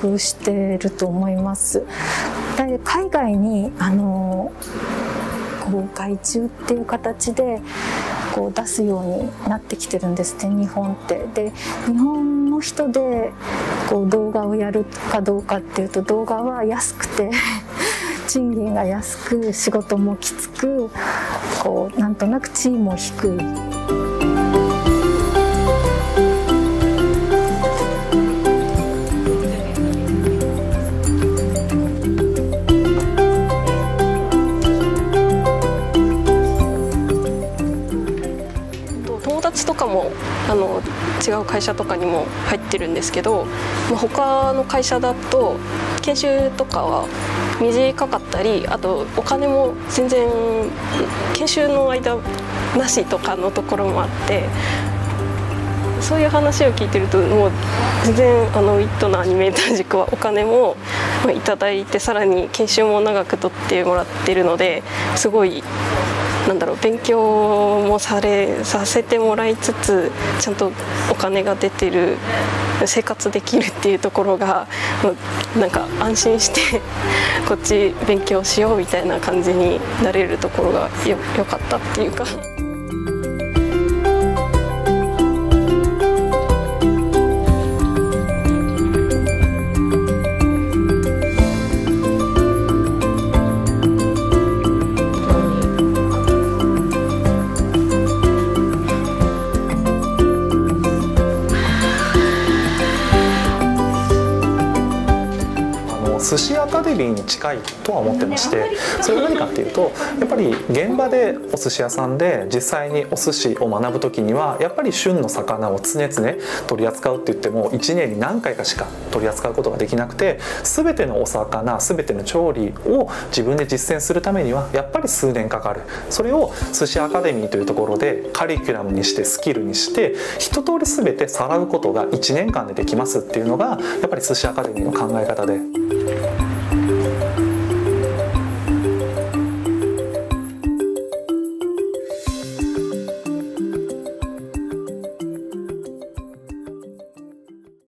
力してると思います。で海外に外注っていう形で出すようになってきてるんですね、日本って。で日本の人で動画をやるかどうかっていうと、動画は安くて賃金が安く、仕事もきつく、なんとなく地位も低い。 友達とかも違う会社とかにも入ってるんですけど、他の会社だと研修とかは短かったり、あとお金も全然研修の間なしとかのところもあって、そういう話を聞いてるともう全然ウィットのアニメーター塾はお金もいただいて、さらに研修も長く取ってもらってるので、すごい勉強もさせてもらいつつ、ちゃんとお金が出てる、生活できるっていうところが安心してこっち勉強しようみたいな感じになれるところがよかったっていうか。 寿司アカデミーに近いとは思ってまして、それは何かっていうと、やっぱり現場でお寿司屋さんで実際にお寿司を学ぶ時にはやっぱり旬の魚を常々取り扱うって言っても1年に何回かしか取り扱うことができなくて、全てのお魚全ての調理を自分で実践するためにはやっぱり数年かかる。それを寿司アカデミーというところでカリキュラムにしてスキルにして一通り全てさらうことが1年間でできますっていうのがやっぱり寿司アカデミーの考え方で。